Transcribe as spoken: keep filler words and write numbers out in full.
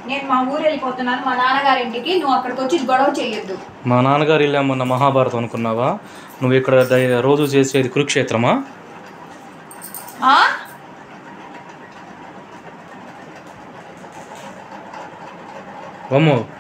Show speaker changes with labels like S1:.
S1: నేను మా ఊరు వెళ్ళిపోతున్నాను మా నాన్నగారింటికి, నువ్వు అక్కడికి వచ్చి గొడవ చేయొద్దు.
S2: మా నాన్నగారు వెళ్ళామన్న మహాభారతం అనుకున్నావా? నువ్వు ఇక్కడ రోజు చేసేది కురుక్షేత్రమా? వమ్ము